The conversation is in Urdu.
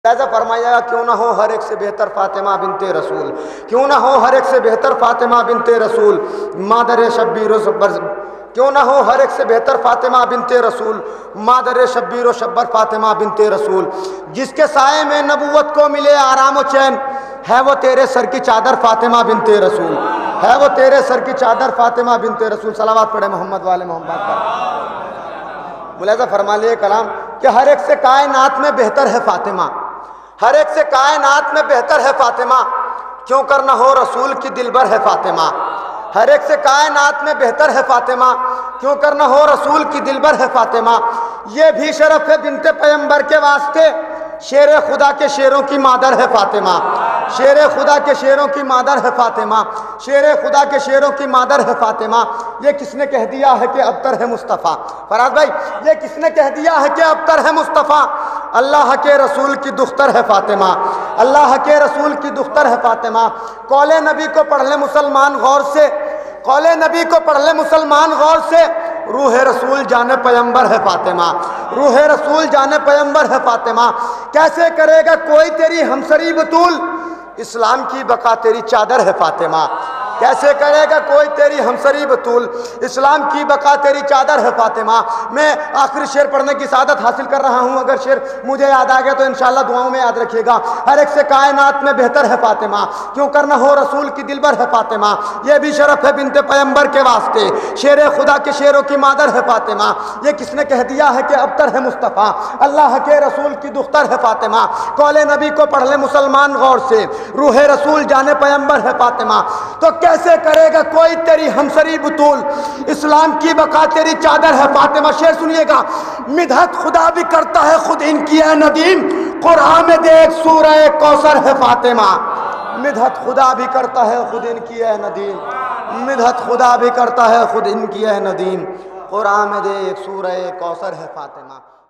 لہذا فرمایا کیوں نہ ہو ہر ایک سے بہتر فاطمہ بنت رسول، کیوں نہ ہو ہر ایک سے بہتر فاطمہ بنت رسول مادر شبیر و شبر، کیوں نہ ہو ہر ایک سے بہتر فاطمہ بنت رسول مادر شبیر و شبر فاطمہ بنت رسول، جس کے سائے میں نبوت کو ملے آرام و چین، ہے وہ تیرے سر کی چادر فاطمہ بنت رسول، ہے وہ تیرے سر کی چادر فاطمہ بنت رسول۔ صلوات پڑھے محمد والے محمد پر۔ ملاحظہ فرما لیے کلام کہ ہر ایک سے کائنات میں بہتر ہے فاطمہ، ہر ایک سے کائنات میں بہتر ہے فاطمہ، کیوں کر نہ ہو رسول کی دلبر ہے فاطمہ، ہر ایک سے کائنات میں بہتر ہے فاطمہ، کیوں کر نہ ہو رسول کی دلبر ہے فاطمہ۔ یہ بھی شرف ہے بنت پیغمبر کے واسطے، شیر خدا کے شیروں کی مادر ہے فاطمہ، شیر خدا کے شیروں کی مادر ہے فاطمہ، شیر خدا کے شیروں کی مادر ہے فاطمہ۔ یہ کس نے کہہ دیا ہے کہ ابتر ہے مصطفیٰ؟ فراز بھائی، یہ کس نے کہہ دیا ہے کہ ابتر ہے مصطفیٰ؟ اللہ کے رسول کی دختر ہے فاطمہ، اللہ کے رسول کی دختر ہے فاطمہ۔ قول نبی کو پڑھ لے مسلمان غور سے، قول نبی کو پڑھ لے مسلمان غور سے، روح رسول جان پیغمبر ہے فاطمہ، روح رسول جان پیغمبر ہے فاطمہ۔ کیسے کرے گا کوئی تیری ہمسری بطول، اسلام کی بقا تیری چادر ہے فاطمہ، کیسے کرے گا کوئی تیری ہمسری بطول، اسلام کی بقا تیری چادر ہے فاطمہ۔ میں آخری شعر پڑھنے کی سعادت حاصل کر رہا ہوں، اگر شعر مجھے یاد آ گیا تو انشاءاللہ دعاؤں میں یاد رکھیے گا۔ ہر ایک سے کائنات میں بہتر ہے فاطمہ، کیوں کر نہ ہو رسول کی دلبر ہے فاطمہ۔ یہ بھی شرف ہے بنت پیغمبر کے واسطے، شیر خدا کے شیروں کی مادر ہے فاطمہ۔ یہ کس نے کہہ دیا ہے کہ ابتر ہے مصطفیٰ؟ اللہ کے رسول کی دختر ہے فاطمہ۔ قول نبی کو پڑھ لے مسلمان غور سے، روح رسول جان پیغمبر ہے فاطمہ۔ تو کیسے کرے گا کوئی تیری ہمسری بطول، اسلام کی بقا تیری چادر ہے فاطمہ۔ شعر سنیے گا، مدحت خدا بھی کرتا ہے خود ان کی اے ندیم، قرآن میں دیکھ سورہ کوثر ہے فاطمہ۔ مدحت خدا بھی کرتا ہے خود ان کی اے ندیم، مدحت خدا بھی کرتا ہے خود ان کی اے ندیم، قرآن میں دیکھ سورہ کوثر ہے فاطمہ۔